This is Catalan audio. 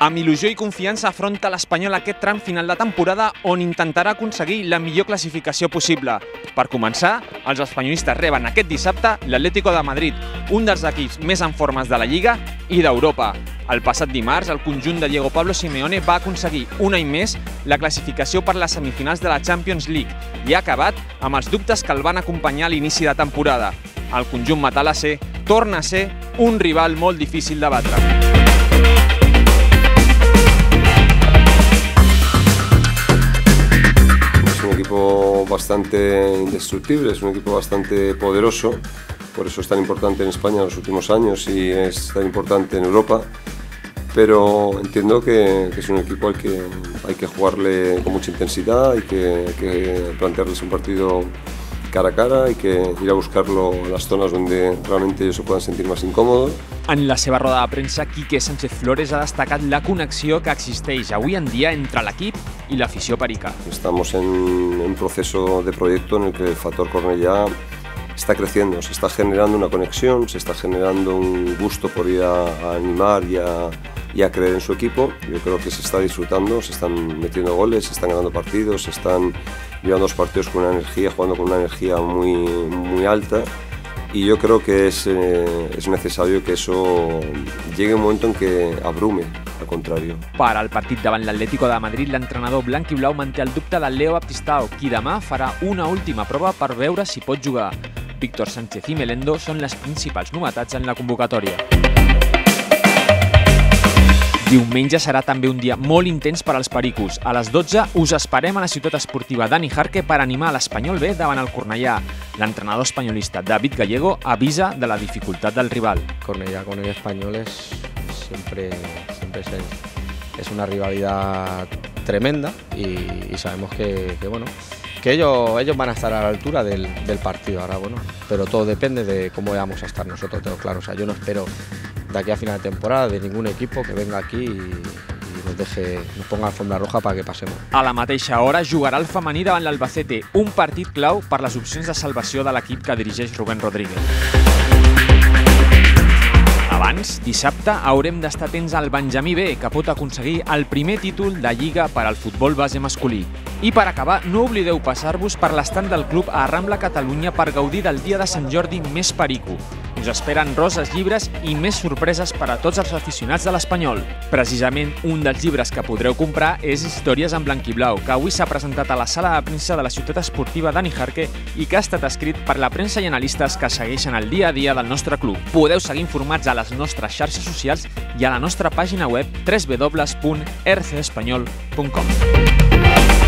Amb il·lusió i confiança afronta l'Espanyol aquest tram final de temporada on intentarà aconseguir la millor classificació possible. Per començar, els espanyolistes reben aquest dissabte l'Atlético de Madrid, un dels equips més en formes de la Lliga i d'Europa. El passat dimarts, el conjunt de Diego Pablo Simeone va aconseguir un any més la classificació per les semifinals de la Champions League i ha acabat amb els dubtes que el van acompanyar a l'inici de temporada. El conjunt matalasser torna a ser un rival molt difícil de batre. Es un equipo bastante indestructible, es un equipo bastante poderoso, por eso es tan importante en España en los últimos años y es tan importante en Europa, pero entiendo que es un equipo al que hay que jugarle con mucha intensidad, hay que plantearles un partido cara a cara, hay que ir a buscarlo a las zonas donde realmente ellos se puedan sentir más incómodos. En la seva roda de premsa, Quique Sánchez Flores ha destacat la connexió que existeix avui en dia entre l'equip i l'afició perica. Estamos en un proceso de proyecto en el que el factor Cornellá está creciendo, se está generando una conexión, se está generando un gusto por ir a animar y a creer en su equipo. Yo creo que se está disfrutando, se están metiendo goles, se están ganando partidos, se están llevando los partidos con una energía, jugando con una energía muy alta. Y yo creo que es necesario que eso llegue un momento en que abrume, al contrario. Per al partit davant l'Atlético de Madrid, l'entrenador blanc i blau manté el dubte de Leo Baptistao, qui demà farà una última prova per veure si pot jugar. Víctor Sánchez i Melendo són les principals novetats en la convocatòria. Diumenge serà també un dia molt intens per als pericos. A les 12 us esperem a la ciutat esportiva Dani Jarque per animar l'Espanyol B davant el Cornellà. L'entrenador espanyolista David Gallego avisa de la dificultat del rival. Cornellá con el Español siempre es una rivalidad tremenda y sabemos que ellos van a estar a la altura del partido. Ahora, bueno, pero todo depende de cómo vamos a estar nosotros, tengo claro. O sea, yo no espero de aquí a final de temporada de ningún equipo que venga aquí y nos ponga alfombra roja para que pasemos. A la mateixa hora jugarà el femení davant l'Albacete, un partit clau per les opcions de salvació de l'equip que dirigeix Rubén Rodríguez. Abans, dissabte, haurem d'estar atents al Benjamí B, que pot aconseguir el primer títol de Lliga per al futbol base masculí. I per acabar, no oblideu passar-vos per l'estand del club a Rambla Catalunya per gaudir del dia de Sant Jordi més perico. Us esperen roses, llibres i més sorpreses per a tots els aficionats de l'Espanyol. Precisament, un dels llibres que podreu comprar és Històries en blanc i blau, que avui s'ha presentat a la sala de premsa de la ciutat esportiva Dani Jarque i que ha estat escrit per la premsa i analistes que segueixen el dia a dia del nostre club. Podeu seguir informats a les nostres xarxes socials i a la nostra pàgina web www.rcespanyol.com.